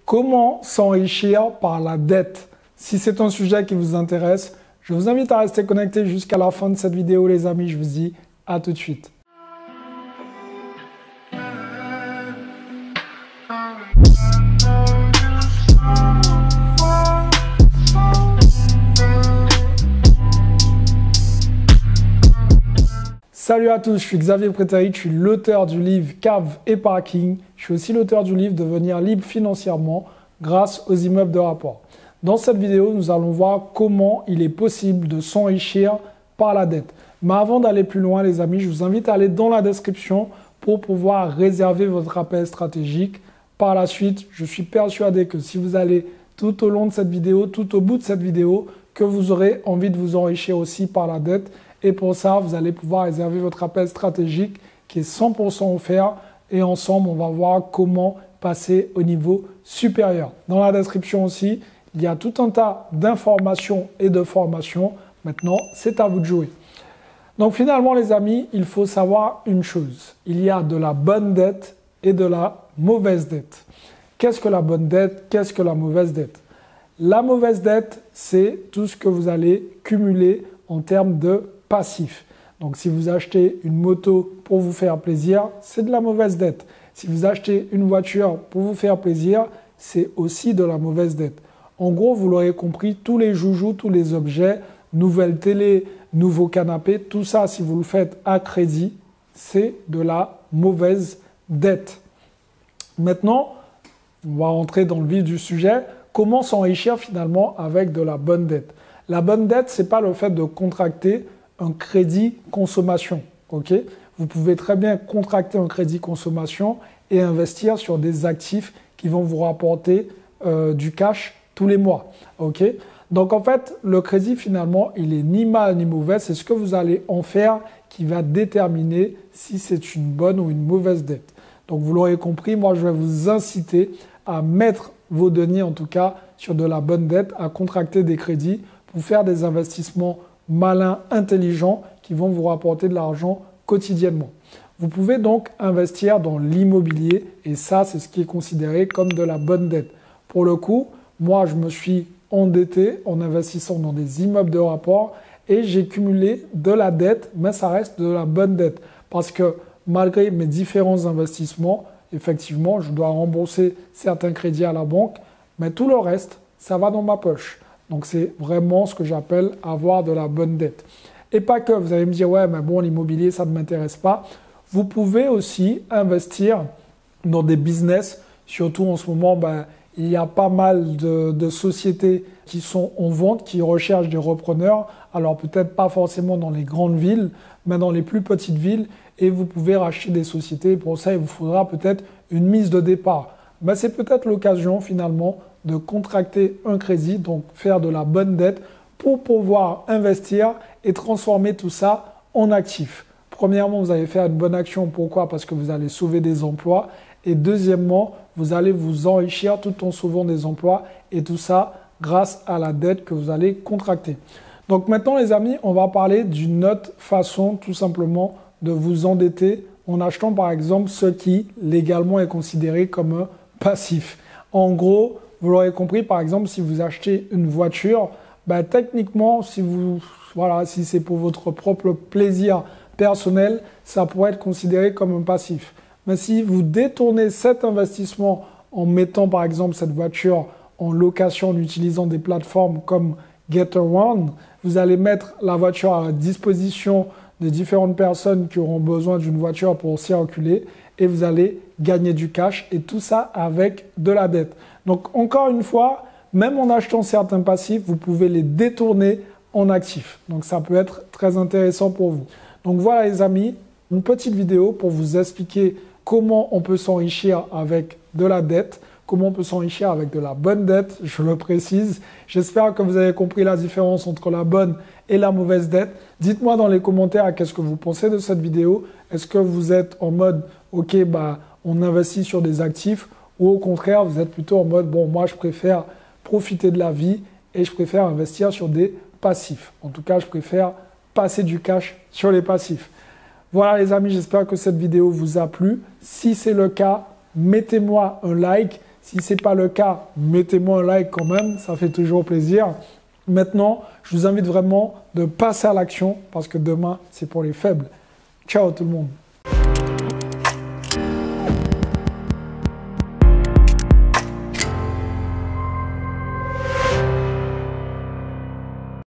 Comment s'enrichir par la dette? Si c'est un sujet qui vous intéresse, je vous invite à rester connecté jusqu'à la fin de cette vidéo, les amis. Je vous dis à tout de suite. Salut à tous, je suis Xavier Prétaric, je suis l'auteur du livre Cave et Parking. Je suis aussi l'auteur du livre Devenir libre financièrement grâce aux immeubles de rapport. Dans cette vidéo, nous allons voir comment il est possible de s'enrichir par la dette. Mais avant d'aller plus loin, les amis, je vous invite à aller dans la description pour pouvoir réserver votre appel stratégique. Par la suite, je suis persuadé que si vous allez tout au long de cette vidéo, tout au bout de cette vidéo, que vous aurez envie de vous enrichir aussi par la dette. Et pour ça, vous allez pouvoir réserver votre appel stratégique qui est 100% offert. Et ensemble, on va voir comment passer au niveau supérieur. Dans la description aussi, il y a tout un tas d'informations et de formations. Maintenant, c'est à vous de jouer. Donc finalement, les amis, il faut savoir une chose. Il y a de la bonne dette et de la mauvaise dette. Qu'est-ce que la bonne dette? Qu'est-ce que la mauvaise dette? La mauvaise dette, c'est tout ce que vous allez cumuler en termes de passif. Donc si vous achetez une moto pour vous faire plaisir, c'est de la mauvaise dette. Si vous achetez une voiture pour vous faire plaisir, c'est aussi de la mauvaise dette. En gros, vous l'aurez compris, tous les joujoux, tous les objets, nouvelles télé, nouveaux canapés, tout ça, si vous le faites à crédit, c'est de la mauvaise dette. Maintenant, on va rentrer dans le vif du sujet. Comment s'enrichir finalement avec de la bonne dette? La bonne dette, ce n'est pas le fait de contracter un crédit consommation. Okay? Vous pouvez très bien contracter un crédit consommation et investir sur des actifs qui vont vous rapporter du cash tous les mois. Okay? Donc en fait, le crédit finalement, il est ni mal ni mauvais. C'est ce que vous allez en faire qui va déterminer si c'est une bonne ou une mauvaise dette. Donc vous l'aurez compris, moi je vais vous inciter à mettre vos deniers en tout cas sur de la bonne dette, à contracter des crédits pour faire des investissements malins, intelligents qui vont vous rapporter de l'argent quotidiennement. Vous pouvez donc investir dans l'immobilier et ça, c'est ce qui est considéré comme de la bonne dette. Pour le coup, moi, je me suis endetté en investissant dans des immeubles de rapport et j'ai cumulé de la dette, mais ça reste de la bonne dette parce que malgré mes différents investissements, effectivement, je dois rembourser certains crédits à la banque, mais tout le reste, ça va dans ma poche. Donc, c'est vraiment ce que j'appelle avoir de la bonne dette. Et pas que, vous allez me dire, ouais, mais bon, l'immobilier, ça ne m'intéresse pas. Vous pouvez aussi investir dans des business, surtout en ce moment, il y a pas mal de sociétés qui sont en vente, qui recherchent des repreneurs. Alors, peut-être pas forcément dans les grandes villes, mais dans les plus petites villes. Et vous pouvez racheter des sociétés. Pour ça, il vous faudra peut-être une mise de départ. C'est peut-être l'occasion finalement de contracter un crédit, donc faire de la bonne dette pour pouvoir investir et transformer tout ça en actifs. Premièrement, vous allez faire une bonne action. Pourquoi? Parce que vous allez sauver des emplois. Et deuxièmement, vous allez vous enrichir tout en sauvant des emplois et tout ça grâce à la dette que vous allez contracter. Donc maintenant, les amis, on va parler d'une autre façon tout simplement de vous endetter en achetant par exemple ce qui légalement est considéré comme un passif. En gros, vous l'aurez compris, par exemple, si vous achetez une voiture, techniquement, si c'est pour votre propre plaisir personnel, ça pourrait être considéré comme un passif. Mais si vous détournez cet investissement en mettant par exemple cette voiture en location en utilisant des plateformes comme GetAround, vous allez mettre la voiture à la disposition de différentes personnes qui auront besoin d'une voiture pour circuler et vous allez gagner du cash et tout ça avec de la dette. Donc encore une fois, même en achetant certains passifs, vous pouvez les détourner en actifs. Donc ça peut être très intéressant pour vous. Donc voilà les amis, une petite vidéo pour vous expliquer comment on peut s'enrichir avec de la dette, comment on peut s'enrichir avec de la bonne dette, je le précise. J'espère que vous avez compris la différence entre la bonne et la mauvaise dette. Dites-moi dans les commentaires qu'est-ce que vous pensez de cette vidéo. Est-ce que vous êtes en mode « Ok, on investit sur des actifs » ou au contraire, vous êtes plutôt en mode « Bon, moi, je préfère profiter de la vie et je préfère investir sur des passifs. » En tout cas, je préfère passer du cash sur les passifs. Voilà les amis, j'espère que cette vidéo vous a plu. Si c'est le cas, mettez-moi un like. Si ce n'est pas le cas, mettez-moi un like quand même, ça fait toujours plaisir. Maintenant, je vous invite vraiment de passer à l'action parce que demain, c'est pour les faibles. Ciao tout le monde.